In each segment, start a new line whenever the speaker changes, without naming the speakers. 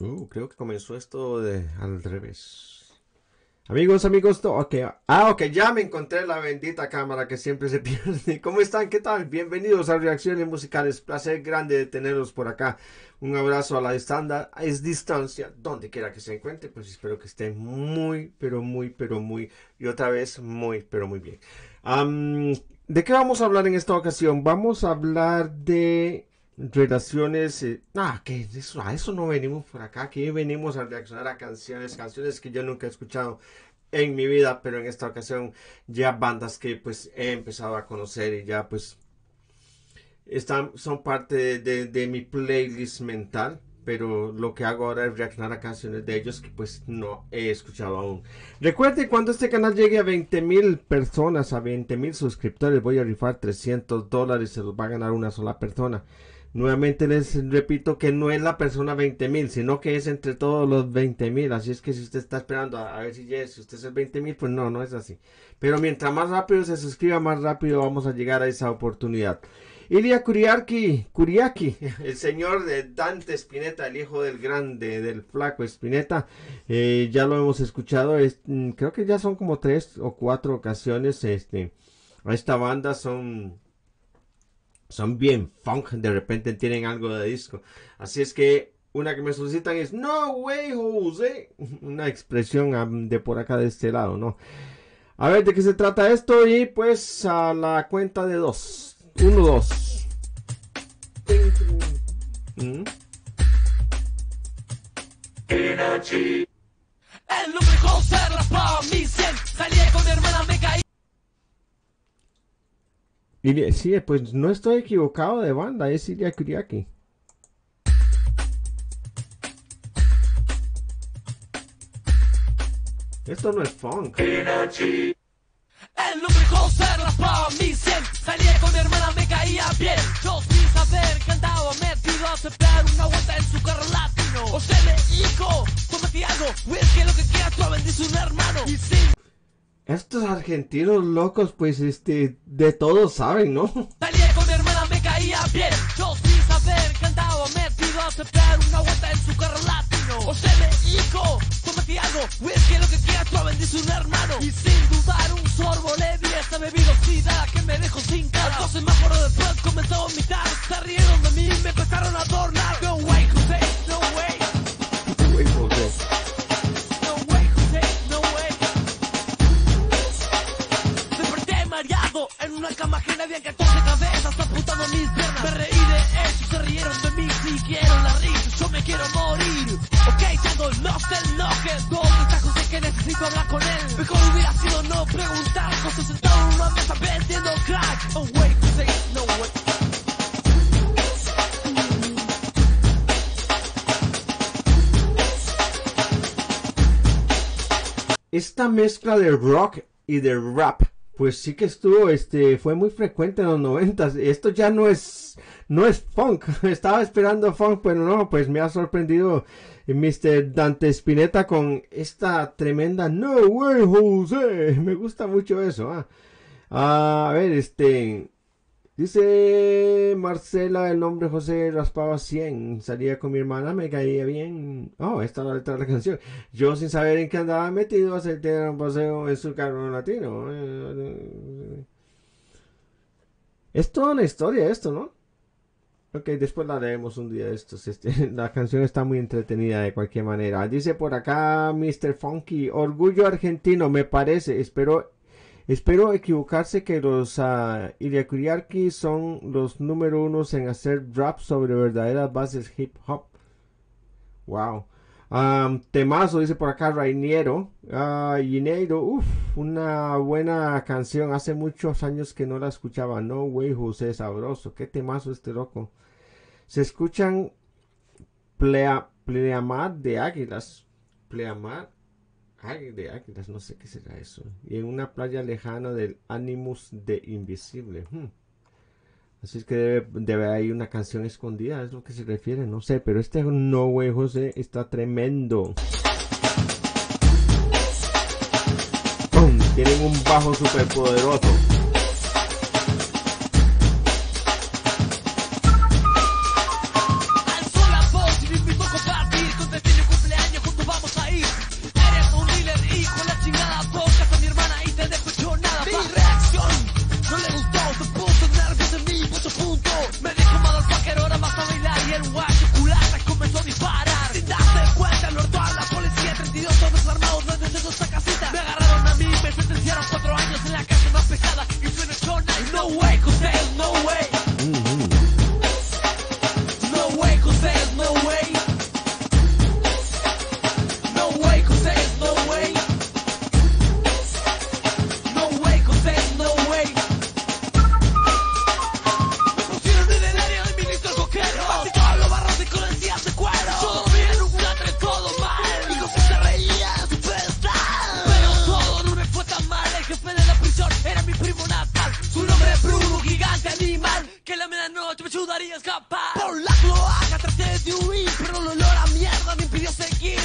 Creo que comenzó esto al revés. Amigos, no, ok. Ok, ya me encontré la bendita cámara que siempre se pierde. ¿Cómo están? ¿Qué tal? Bienvenidos a Reacciones Musicales. Placer grande de tenerlos por acá. Un abrazo a la distancia, donde quiera que se encuentre. Pues espero que estén muy, pero muy, y otra vez muy, pero muy bien. ¿De qué vamos a hablar en esta ocasión? Vamos a hablar de relaciones, que eso no venimos por acá, aquí venimos a reaccionar a canciones que yo nunca he escuchado en mi vida, pero en esta ocasión ya bandas que pues he empezado a conocer y ya pues son parte de mi playlist mental, pero lo que hago ahora es reaccionar a canciones de ellos que pues no he escuchado aún. Recuerden, cuando este canal llegue a 20,000 personas, a 20,000 suscriptores, voy a rifar $300, se los va a ganar una sola persona. Nuevamente les repito que no es la persona 20,000, sino que es entre todos los 20,000. Así es que si usted está esperando a ver si usted es el 20,000, pues no es así. Pero mientras más rápido se suscriba, más rápido vamos a llegar a esa oportunidad. Ilya Kuriaki, el señor de Dante Spinetta, el hijo del grande, del flaco Spinetta, ya lo hemos escuchado, creo que ya son como 3 o 4 ocasiones. A esta banda son bien funk, de repente tienen algo de disco. Así es que una que me solicitan es "No way, Jose", una expresión de por acá de este lado, ¿no? A ver de qué se trata esto y pues a la cuenta de 2. 1, 2.
Energy. El nombre José raspaba mi 100. Salí con mi hermana, me caí.
Sí, pues no estoy equivocado de banda, es Ilya Kuriaki. Esto no es funk.
Energy. El nombre José raspaba mi 100. Salí con mi hermana, me caía bien. Yo sin saber que andaba metido a aceptar una vuelta en su carro latino. O se le dijo, tómate algo, que lo que quieras, tú bendice un hermano. Y sin...
Estos argentinos locos, pues de todos saben, ¿no?
Salí con mi hermana, me caía bien. Yo sin saber que andaba metido a aceptar una vuelta en su carro latino. O se le dijo, tómate algo, que lo que quieras, tú bendice un hermano. Y sin dudar un sorbo le di esta bebida oxidada que me dejó sin cara. Al semáforo después comenzó a vomitar. Se rieron de mí y me empezaron a adornar. No way, José, no way.
No way, José.
No way, José, no way. Desperté mareado en una cama ajena. Había 14 cabezas apuntando mis piernas. Me reí de ellos, se rieron de mí. Siguieron la risa, yo me quiero morir. Ok, Chango, no se enoje. ¿Dónde está José que necesito hablar con él? Mejor hubiera sido no preguntar. José sentado en una mesa vendiendo crack. No way, José, no way.
Esta mezcla de rock y de rap, pues sí que estuvo, fue muy frecuente en los 90s. Esto ya no es funk. Estaba esperando funk, pero no, pues me ha sorprendido Mr. Dante Spinetta con esta tremenda "No way, Jose". Me gusta mucho eso. A ver, dice Marcela, el nombre José raspaba 100. Salía con mi hermana, me caía bien. Oh, esta es la letra de la canción. Yo sin saber en qué andaba metido, acepté un paseo en su carro latino. Es toda una historia esto, ¿no? Ok, después la leemos un día de estos. La canción está muy entretenida de cualquier manera. Dice por acá Mr. Funky, orgullo argentino, me parece. Espero equivocarse que los Ilya Kuriaki son los número 1 en hacer rap sobre verdaderas bases hip hop. Wow. Temazo, dice por acá Rainiero. Gineiro, una buena canción. Hace muchos años que no la escuchaba. No way, José, sabroso. Qué temazo este loco. Se escuchan Pleamar de Águilas. Pleamar de Águilas, no sé qué será eso. Y en una playa lejana del Animus de Invisible. Así es que debe haber una canción escondida, es lo que se refiere, no sé. Pero No way, José está tremendo. ¡Pum! Tienen un bajo super poderoso.
Alzó la voz y me invitó a compartir con destino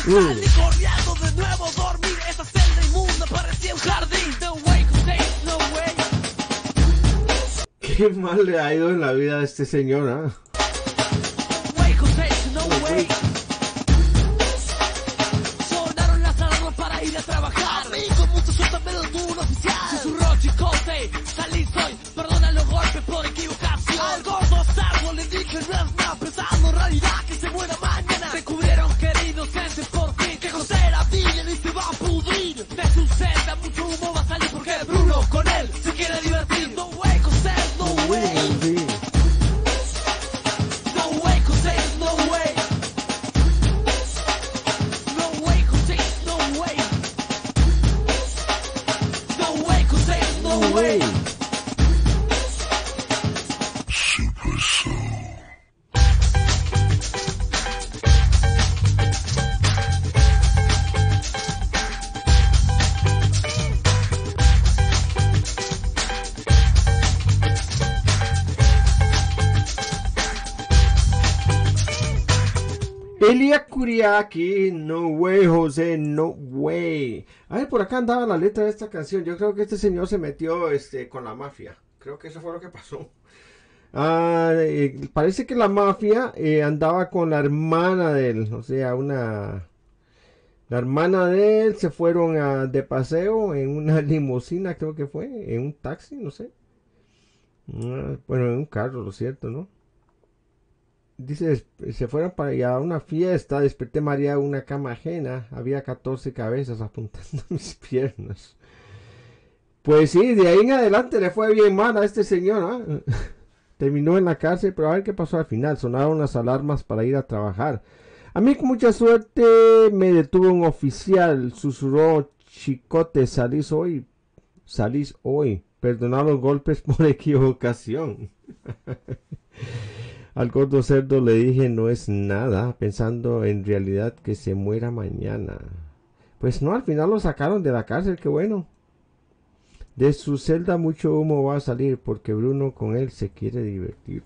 Salí corriendo de nuevo a dormir. Esta celda inmunda parecía un jardín. No way, José, no way.
Qué mal le ha ido en la vida a este señor, ¿ah?
No way, José, no way. Sonaron las alarmas para ir a trabajar. Amigo, mucho suelta menos de un oficial. Susurró Chicote, salí soy. Perdona los golpes por equivocación. Al gordo sardo le dije no es nada pesado. En realidad que se muera mañana. Se cubrieron queridos inocentes por fin. Que José era virgen y se va a pudrir. De su celda mucho humo va a salir porque Bruno con él se quiere divertir. No way, José, no way. No way, José, no way. No way, José, no way. No way, José, no way.
Elia Kuriaki, no way, José, no way. A ver, por acá andaba la letra de esta canción. Yo creo que este señor se metió con la mafia. Creo que eso fue lo que pasó. Parece que la mafia andaba con la hermana de él. O sea, la hermana de él se fueron de paseo en una limusina, creo que fue. En un taxi, no sé. Bueno, en un carro, lo cierto, ¿no? Dice, se fueron para allá a una fiesta, desperté mareado en una cama ajena, había 14 cabezas apuntando a mis piernas. Pues sí, de ahí en adelante le fue bien mal a este señor, ¿eh? Terminó en la cárcel, pero a ver qué pasó al final, sonaron las alarmas para ir a trabajar. A mí con mucha suerte me detuvo un oficial, susurró Chicote, salís hoy, perdonad los golpes por equivocación. Al gordo cerdo le dije no es nada, pensando en realidad que se muera mañana. Pues no, al final lo sacaron de la cárcel, qué bueno. De su celda mucho humo va a salir porque Bruno con él se quiere divertir.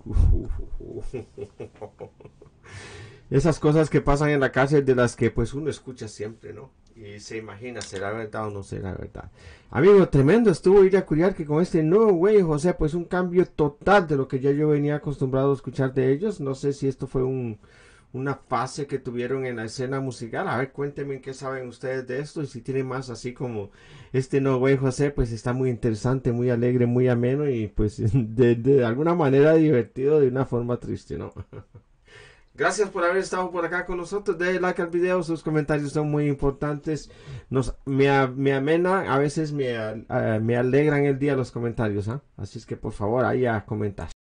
Esas cosas que pasan en la cárcel de las que pues uno escucha siempre, ¿no? Y se imagina, ¿será verdad o no será verdad? Amigo, tremendo estuvo ir a curiar que con este no way, José, pues un cambio total de lo que ya yo venía acostumbrado a escuchar de ellos. No sé si esto fue una fase que tuvieron en la escena musical. A ver, cuéntenme qué saben ustedes de esto y si tienen más así como este no way, José, pues está muy interesante, muy alegre, muy ameno y pues de alguna manera divertido de una forma triste, ¿no? Gracias por haber estado por acá con nosotros. Denle like al video, sus comentarios son muy importantes. Me amena, a veces me alegran el día los comentarios, ¿eh? Así es que por favor, ahí a comentar.